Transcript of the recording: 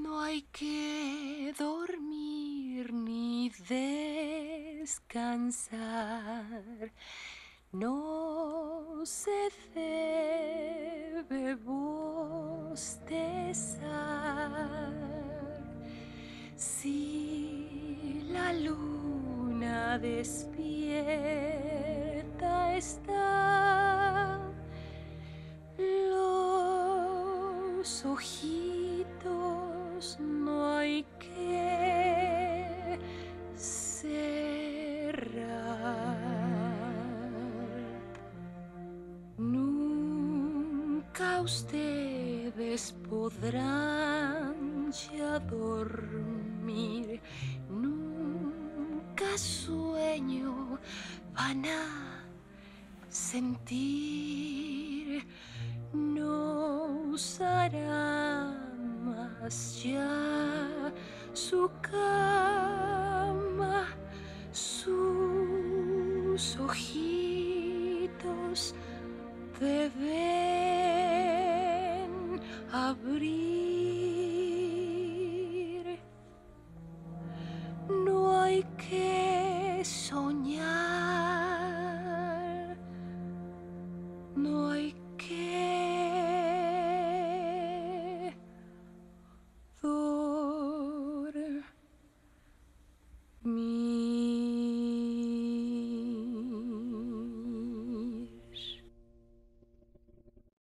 No hay que dormir ni descansar. No se debe bostezar. Si la luna despierta está, los ojitos no hay que cerrar. Nunca ustedes podrán ya dormir, nunca sueño van a sentir. No usará más ya su cama, sus ojitos deben abrir. No hay que soñar